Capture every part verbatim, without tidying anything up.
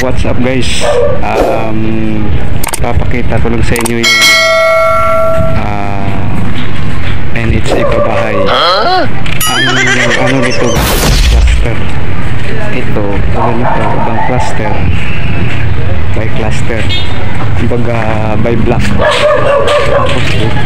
what's up guys? Um, papakita ko lang sa inyo yung uh, N H A pabahay. Ang ano dito, cluster. Ito, tulad nito, ibang cluster. By cluster. Kumbaga, by block. Tapos dito.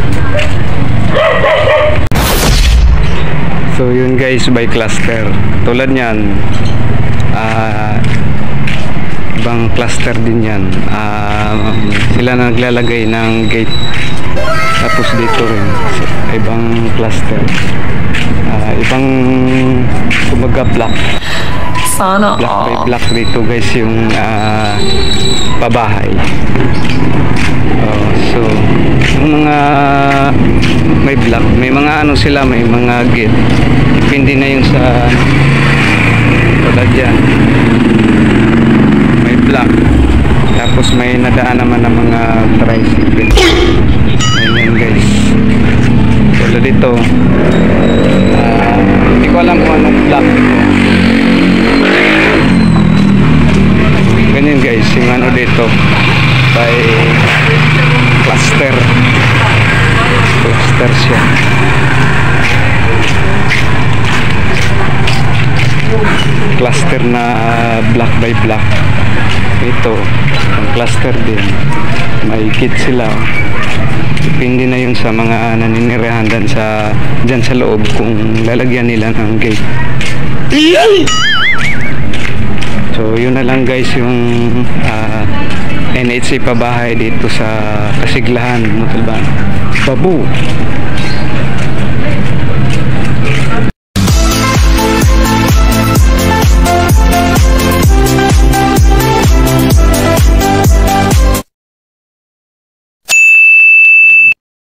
So yun guys, by cluster. Tulad niyan, uh, ibang cluster din yan. Uh, sila na naglalagay ng gate. Tapos dito rin, ibang cluster. Uh, ibang kumbaga block. Sana block by block dito guys yung uh, pabahay. Uh, so yung mga may block, may mga ano sila, may mga gate. Depende na yung sa tulad dyan. May block. Tapos may nadaan naman ng mga tricycle. Ayan guys. Tulad dito. Uh, hindi ko alam kung anong block. Ganyan guys, yung ano dito. By cluster. Cluster siya. Cluster na block by block. Ito, ang cluster din. May kit sila. Depende na yun sa mga naninirahan dyan sa, dyan sa loob kung lalagyan nila ng gate. So yun na lang guys yung uh, N H A pabahay dito sa Kasiglahan, Montalban. Babu!